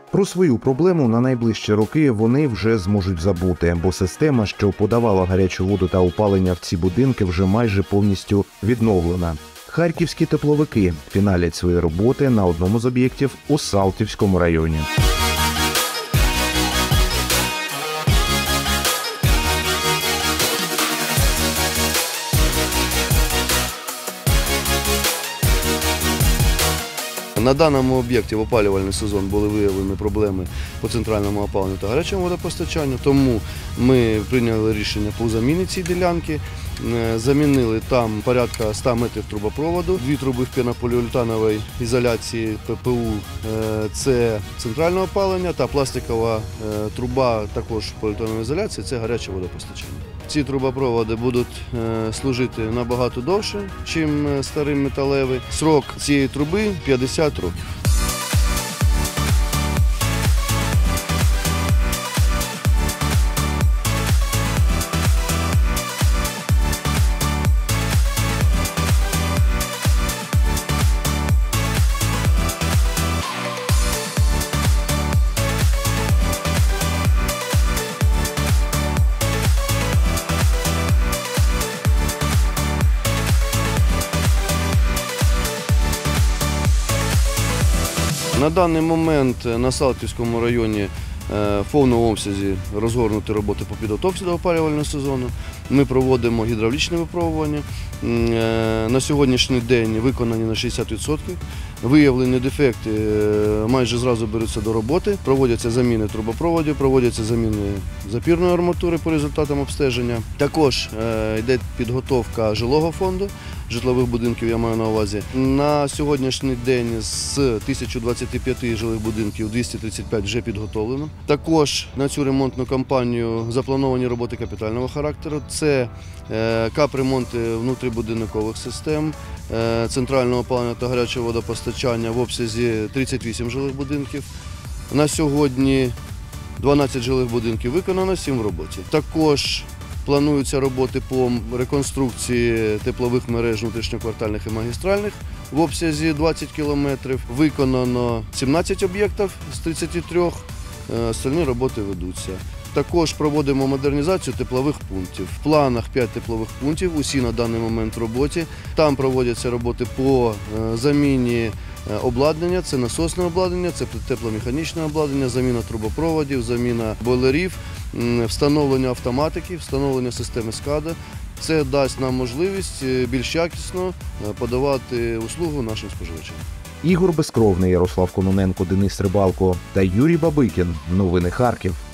Про свою проблему на найближчі роки вони вже зможуть забути, бо система, що подавала гарячу воду та опалення в ці будинки, вже майже повністю відновлена. Харківські тепловики фіналять свої роботи на одному з об'єктів у Салтівському районі. На даному об'єкті в опалювальний сезон були виявлені проблеми по центральному опаленню та гарячому водопостачанню, тому ми прийняли рішення по заміні цієї ділянки. Замінили там порядка 100 метрів трубопроводу, 2 труби в пінополіуретановій ізоляції ППУ – це центральне опалення, та пластикова труба також в поліуретановій ізоляції – це гаряче водопостачання. Ці трубопроводи будуть служити набагато довше, ніж старий металевий. Срок цієї труби – 50 років. На даний момент на Салтівському районі в повному обсязі розгорнуті роботи по підготовці до опалювального сезону. Ми проводимо гідравлічне випробування. На сьогоднішній день виконані на 60%. Виявлені дефекти майже зразу беруться до роботи. Проводяться заміни трубопроводів, проводяться заміни запірної арматури по результатам обстеження. Також йде підготовка жилого фонду, житлових будинків, я маю на увазі. На сьогоднішній день з 1025 жилих будинків 235 вже підготовлено. Також на цю ремонтну кампанію заплановані роботи капітального характеру. Це капремонти внутрібудинкових систем, центрального опалення та гарячого водопостачання в обсязі 38 жилих будинків. На сьогодні 12 жилих будинків виконано, 7 в роботі. Також плануються роботи по реконструкції теплових мереж внутрішньоквартальних і магістральних в обсязі 20 кілометрів. Виконано 17 об'єктів з 33, остальні роботи ведуться. Також проводимо модернізацію теплових пунктів. В планах 5 теплових пунктів, усі на даний момент в роботі. Там проводяться роботи по заміні обладнання, це насосне обладнання, це тепломеханічне обладнання, заміна трубопроводів, заміна бойлерів, встановлення автоматики, встановлення системи СКАДА. Це дасть нам можливість більш якісно подавати услугу нашим споживачам. Ігор Безкровний, Ярослав Кононенко, Денис Рибалко та Юрій Бабикін. Новини Харків.